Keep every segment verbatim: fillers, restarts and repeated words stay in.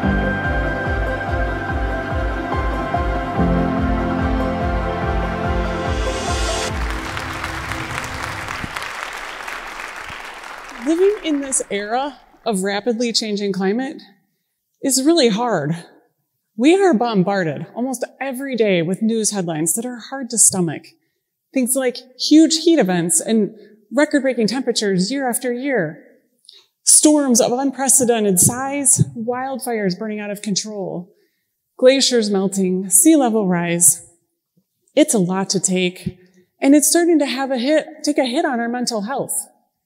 Living in this era of rapidly changing climate is really hard. We are bombarded almost every day with news headlines that are hard to stomach. Things like huge heat events and record-breaking temperatures year after year, storms of unprecedented size, wildfires burning out of control, glaciers melting, sea level rise. It's a lot to take, and it's starting to have a hit, take a hit on our mental health.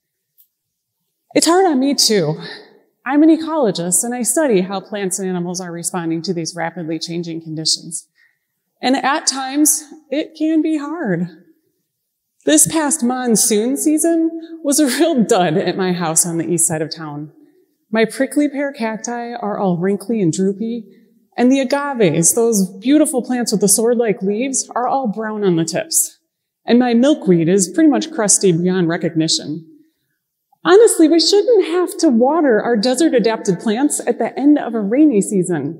It's hard on me too. I'm an ecologist, and I study how plants and animals are responding to these rapidly changing conditions. And at times, it can be hard. This past monsoon season was a real dud at my house on the east side of town. My prickly pear cacti are all wrinkly and droopy, and the agaves, those beautiful plants with the sword-like leaves, are all brown on the tips. And my milkweed is pretty much crusty beyond recognition. Honestly, we shouldn't have to water our desert-adapted plants at the end of a rainy season.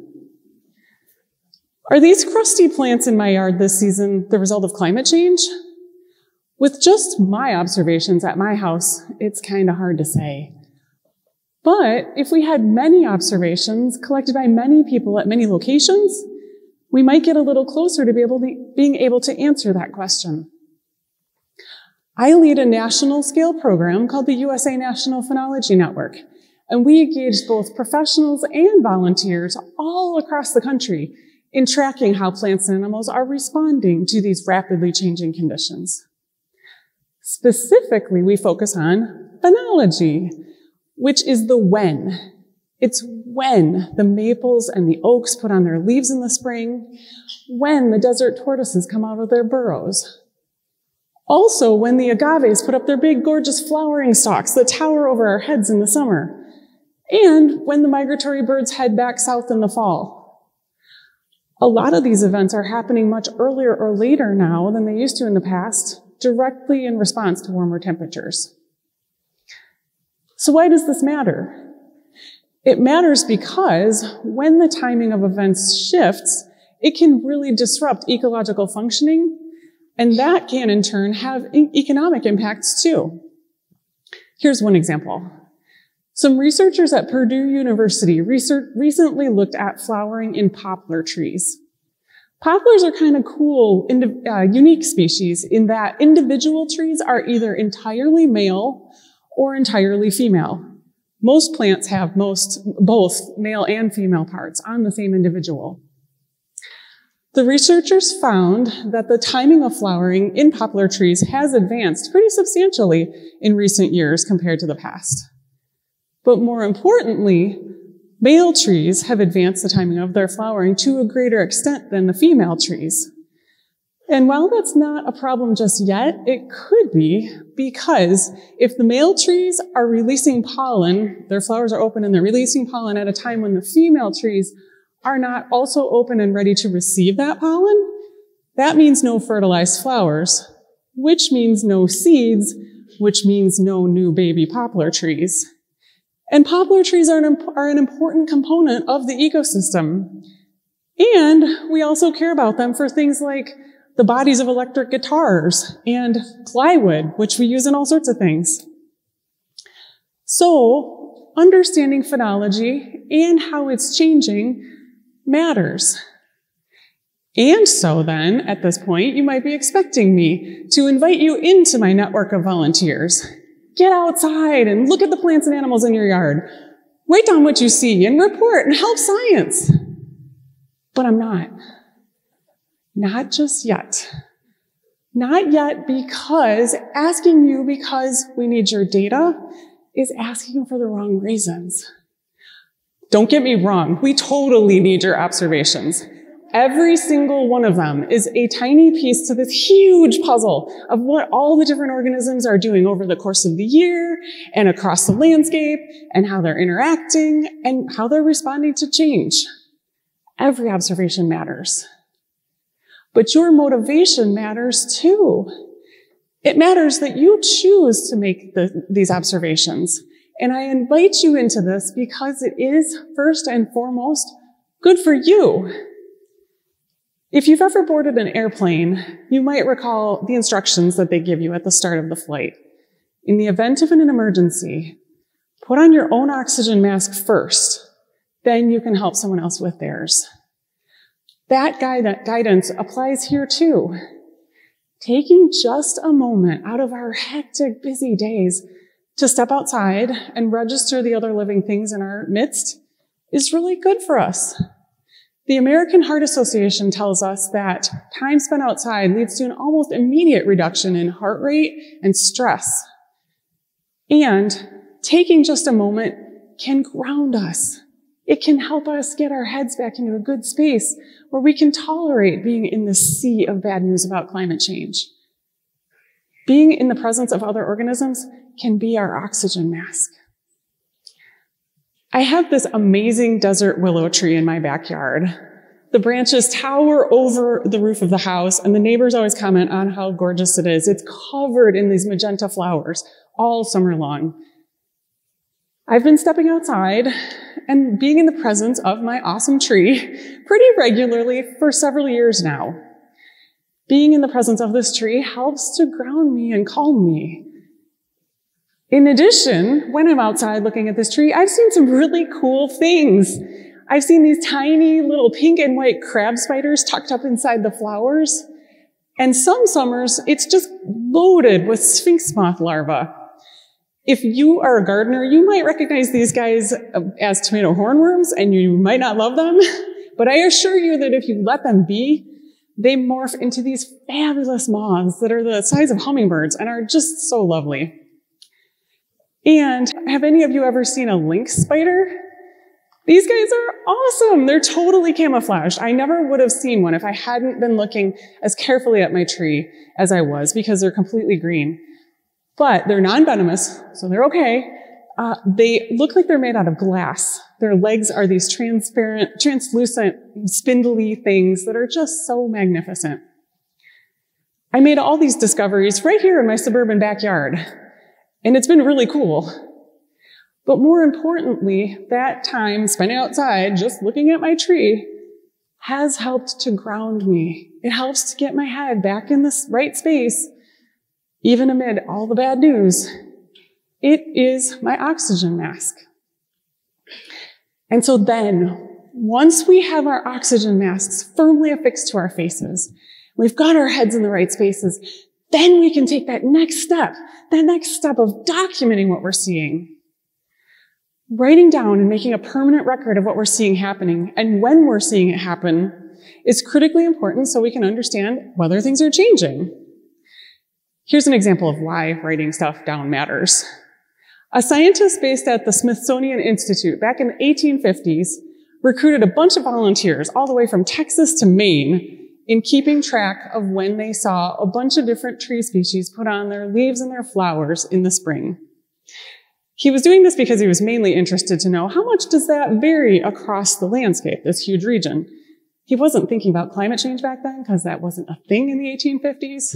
Are these crusty plants in my yard this season the result of climate change? With just my observations at my house, it's kind of hard to say. But if we had many observations collected by many people at many locations, we might get a little closer to, be able to being able to answer that question. I lead a national scale program called the U S A National Phenology Network, and we engage both professionals and volunteers all across the country in tracking how plants and animals are responding to these rapidly changing conditions. Specifically, we focus on phenology, which is the when. It's when the maples and the oaks put on their leaves in the spring, when the desert tortoises come out of their burrows. Also, when the agaves put up their big, gorgeous flowering stalks that tower over our heads in the summer, and when the migratory birds head back south in the fall. A lot of these events are happening much earlier or later now than they used to in the past, directly in response to warmer temperatures. So why does this matter? It matters because when the timing of events shifts, it can really disrupt ecological functioning, and that can, in turn, have e- economic impacts, too. Here's one example. Some researchers at Purdue University research- recently looked at flowering in poplar trees. Poplars are kind of cool, indi- uh, unique species in that individual trees are either entirely male or entirely female. Most plants have most, both male and female parts on the same individual. The researchers found that the timing of flowering in poplar trees has advanced pretty substantially in recent years compared to the past. But more importantly, male trees have advanced the timing of their flowering to a greater extent than the female trees. And while that's not a problem just yet, it could be, because if the male trees are releasing pollen, their flowers are open and they're releasing pollen at a time when the female trees are not also open and ready to receive that pollen, that means no fertilized flowers, which means no seeds, which means no new baby poplar trees. And poplar trees are an, are an important component of the ecosystem. And we also care about them for things like the bodies of electric guitars and plywood, which we use in all sorts of things. So, understanding phenology and how it's changing matters. And so then, at this point, you might be expecting me to invite you into my network of volunteers. Get outside and look at the plants and animals in your yard. Write down what you see and report and help science. But I'm not. Not just yet. Not yet, because asking you because we need your data is asking for the wrong reasons. Don't get me wrong, we totally need your observations. Every single one of them is a tiny piece to this huge puzzle of what all the different organisms are doing over the course of the year and across the landscape and how they're interacting and how they're responding to change. Every observation matters. But your motivation matters too. It matters that you choose to make the, these observations And I invite you into this because it is, first and foremost, good for you. If you've ever boarded an airplane, you might recall the instructions that they give you at the start of the flight. In the event of an emergency, put on your own oxygen mask first, then you can help someone else with theirs. That guide- guidance applies here too. Taking just a moment out of our hectic, busy days to step outside and register the other living things in our midst is really good for us. The American Heart Association tells us that time spent outside leads to an almost immediate reduction in heart rate and stress. And taking just a moment can ground us. It can help us get our heads back into a good space where we can tolerate being in the sea of bad news about climate change. Being in the presence of other organisms can be our oxygen mask. I have this amazing desert willow tree in my backyard. The branches tower over the roof of the house, and the neighbors always comment on how gorgeous it is. It's covered in these magenta flowers all summer long. I've been stepping outside and being in the presence of my awesome tree pretty regularly for several years now. Being in the presence of this tree helps to ground me and calm me. In addition, when I'm outside looking at this tree, I've seen some really cool things. I've seen these tiny little pink and white crab spiders tucked up inside the flowers. And some summers, it's just loaded with sphinx moth larvae. If you are a gardener, you might recognize these guys as tomato hornworms, and you might not love them. But I assure you that if you let them be, they morph into these fabulous moths that are the size of hummingbirds and are just so lovely. And have any of you ever seen a lynx spider? These guys are awesome. They're totally camouflaged. I never would have seen one if I hadn't been looking as carefully at my tree as I was, because they're completely green. But they're non-venomous, so they're okay. Uh, they look like they're made out of glass. Their legs are these transparent, translucent, spindly things that are just so magnificent. I made all these discoveries right here in my suburban backyard. And it's been really cool. But more importantly, that time spent outside just looking at my tree has helped to ground me. It helps to get my head back in this right space, even amid all the bad news. It is my oxygen mask. And so then, once we have our oxygen masks firmly affixed to our faces, we've got our heads in the right spaces, then we can take that next step, that next step of documenting what we're seeing. Writing down and making a permanent record of what we're seeing happening and when we're seeing it happen is critically important so we can understand whether things are changing. Here's an example of why writing stuff down matters. A scientist based at the Smithsonian Institute back in the eighteen fifties recruited a bunch of volunteers all the way from Texas to Maine in keeping track of when they saw a bunch of different tree species put on their leaves and their flowers in the spring. He was doing this because he was mainly interested to know how much does that vary across the landscape, this huge region. He wasn't thinking about climate change back then because that wasn't a thing in the eighteen fifties.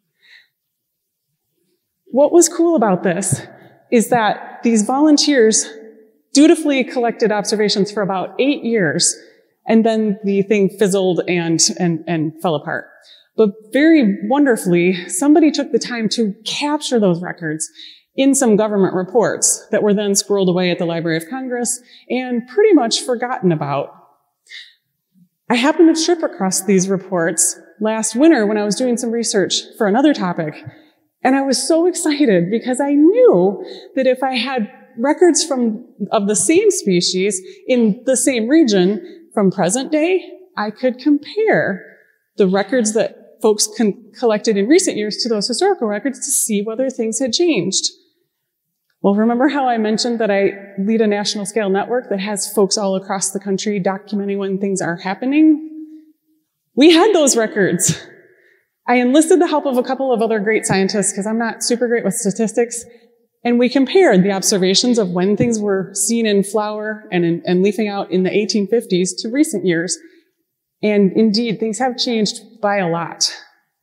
What was cool about this is that these volunteers dutifully collected observations for about eight years, and then the thing fizzled and, and, and fell apart. But very wonderfully, somebody took the time to capture those records in some government reports that were then squirreled away at the Library of Congress and pretty much forgotten about. I happened to trip across these reports last winter when I was doing some research for another topic. And I was so excited because I knew that if I had records from, of the same species in the same region from present day, I could compare the records that folks con- collected in recent years to those historical records to see whether things had changed. Well, remember how I mentioned that I lead a national scale network that has folks all across the country documenting when things are happening? We had those records. I enlisted the help of a couple of other great scientists because I'm not super great with statistics, and we compared the observations of when things were seen in flower and, in, and leafing out in the eighteen fifties to recent years. And indeed, things have changed by a lot.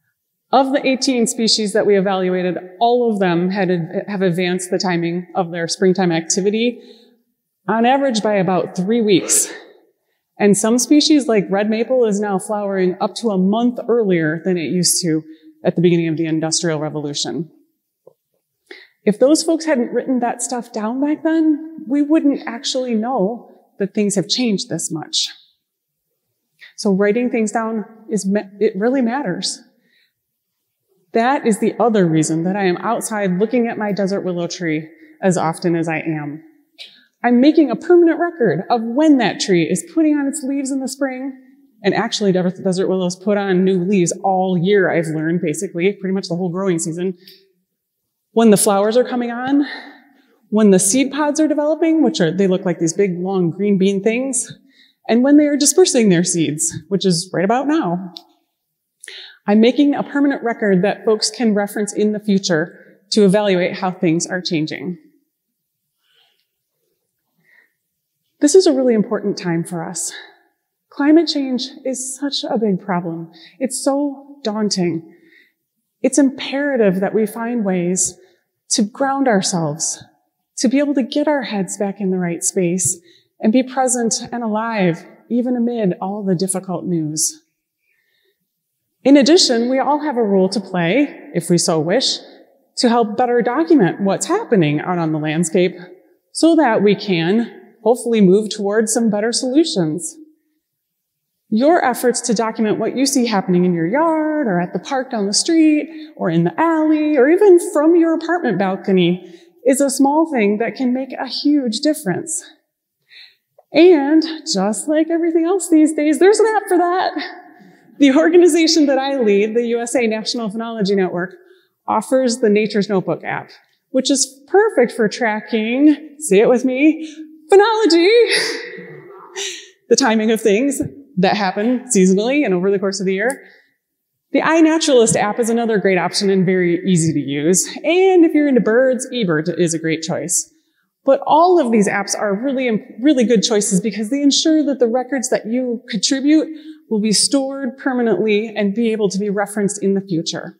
Of the eighteen species that we evaluated, all of them had, have advanced the timing of their springtime activity on average by about three weeks. And some species like red maple is now flowering up to a month earlier than it used to at the beginning of the Industrial Revolution. If those folks hadn't written that stuff down back then, we wouldn't actually know that things have changed this much. So writing things down, is it really matters. That is the other reason that I am outside looking at my desert willow tree as often as I am. I'm making a permanent record of when that tree is putting on its leaves in the spring. And actually, desert willows put on new leaves all year, I've learned, basically, pretty much the whole growing season. When the flowers are coming on, when the seed pods are developing, which are, they look like these big, long green bean things, and when they are dispersing their seeds, which is right about now. I'm making a permanent record that folks can reference in the future to evaluate how things are changing. This is a really important time for us. Climate change is such a big problem. It's so daunting. It's imperative that we find ways to ground ourselves, to be able to get our heads back in the right space and be present and alive, even amid all the difficult news. In addition, we all have a role to play, if we so wish, to help better document what's happening out on the landscape so that we can hopefully move towards some better solutions. Your efforts to document what you see happening in your yard or at the park down the street or in the alley or even from your apartment balcony is a small thing that can make a huge difference. And just like everything else these days, there's an app for that. The organization that I lead, the U S A National Phenology Network, offers the Nature's Notebook app, which is perfect for tracking, say it with me, phenology, the timing of things that happen seasonally and over the course of the year. The iNaturalist app is another great option and very easy to use. And if you're into birds, eBird is a great choice. But all of these apps are really, really good choices because they ensure that the records that you contribute will be stored permanently and be able to be referenced in the future.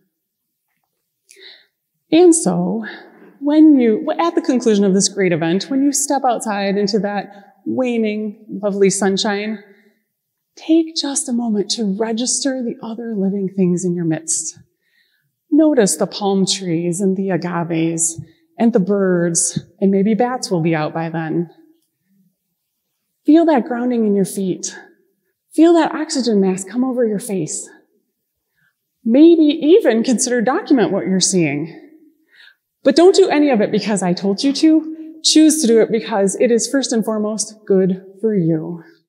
And so, when you, at the conclusion of this great event, when you step outside into that waning, lovely sunshine, take just a moment to register the other living things in your midst. Notice the palm trees and the agaves and the birds, and maybe bats will be out by then. Feel that grounding in your feet. Feel that oxygen mask come over your face. Maybe even consider document what you're seeing. But don't do any of it because I told you to. Choose to do it because it is first and foremost good for you.